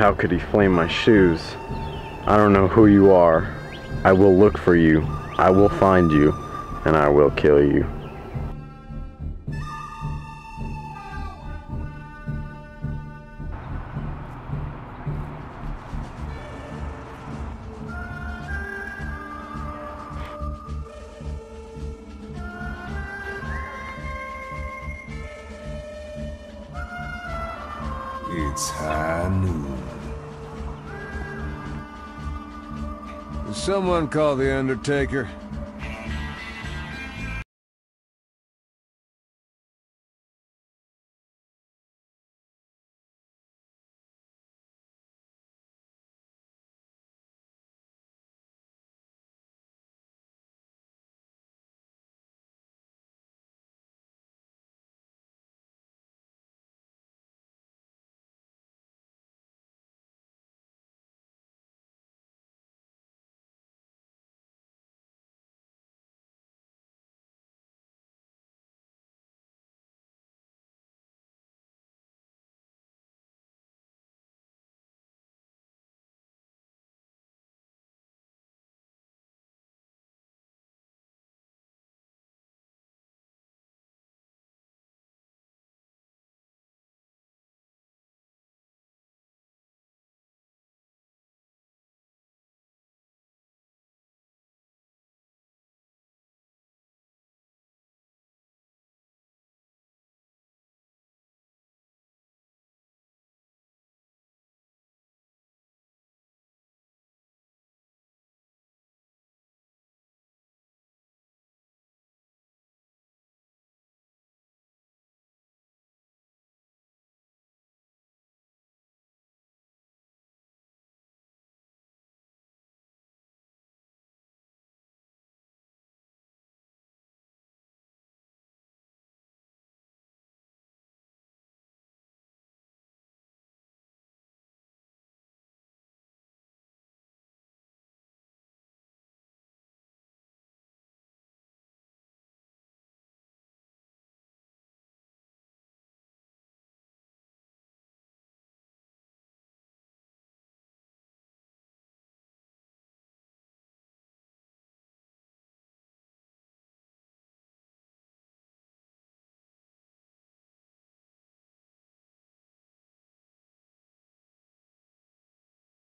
How could he flame my shoes? I don't know who you are. I will look for you. I will find you, and I will kill you. It's high noon. Is someone call the Undertaker?